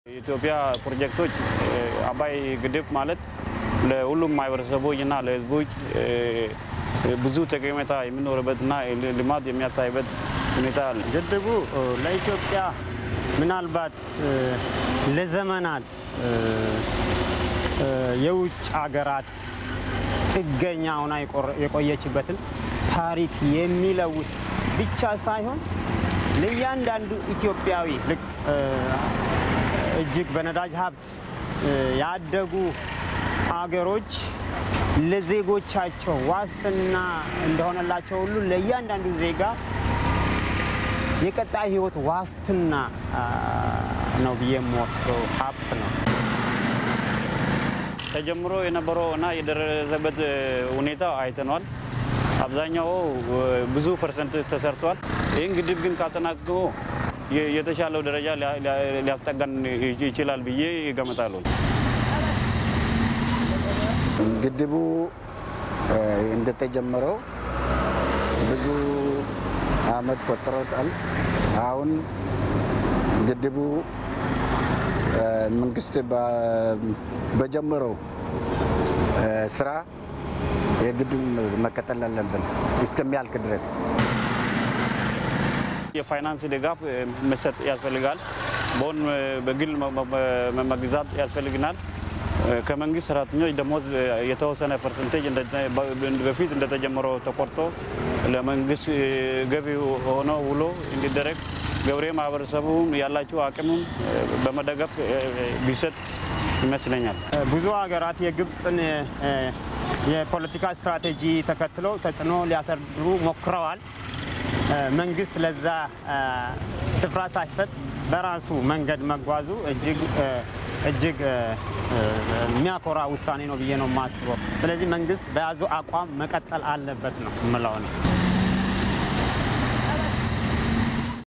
የኢትዮጵያ ፕሮጀክቶች አባይ ግድብ ማለት ለሁሉም ማህበረሰቦችና ለህዝቦች ብዙ ጠቀሜታ የሚኖርበትና ልማት የሚያሳይበት ሁኔታ አለ። ግድቡ ለኢትዮጵያ ምናልባት ለዘመናት የውጭ ሀገራት ጥገኛ ሆና የቆየችበትን ታሪክ የሚለውጥ ብቻ ሳይሆን ለእያንዳንዱ ኢትዮጵያዊ እጅግ በነዳጅ ሀብት ያደጉ አገሮች ለዜጎቻቸው ዋስትና እንደሆነላቸው ሁሉ ለእያንዳንዱ ዜጋ የቀጣይ ህይወት ዋስትና ነው በየሞስኮ ሀብት ነው። ተጀምሮ የነበረውና የደረሰበት ሁኔታ አይተናል። አብዛኛው ብዙ ፐርሰንት ተሰርቷል። ይህን ግድብ ግን ካጠናቀቁ የተሻለው ደረጃ ሊያስጠጋን ይችላል ብዬ እገምታለሁ። ግድቡ እንደተጀመረው ብዙ አመት ቆጥሯል። አሁን ግድቡ መንግስት በጀመረው ስራ የግድቡ መከተል አለብን እስከሚያልቅ ድረስ። የፋይናንስ ድጋፍ መስጠት ያስፈልጋል። ቦን በግል መግዛት ያስፈልግናል። ከመንግስት ሰራተኞች ደሞዝ የተወሰነ ፐርሰንቴጅ በፊት እንደተጀመረው ተቆርጦ ለመንግስት ገቢ ሆኖ ውሎ እንዲደረግ ገበሬ ማህበረሰቡ ያላቸው አቅሙን በመደገፍ ቢሰጥ ይመስለኛል። ብዙ ሀገራት የግብጽን የፖለቲካ ስትራቴጂ ተከትለው ተጽዕኖ ሊያሳድሩ ሞክረዋል። መንግስት ለዛ ስፍራ ሳይሰጥ በራሱ መንገድ መጓዙ እጅግ የሚያኮራ ውሳኔ ነው ብዬ ነው የማስበው። ስለዚህ መንግስት በያዘው አቋም መቀጠል አለበት ነው የምለው ነው።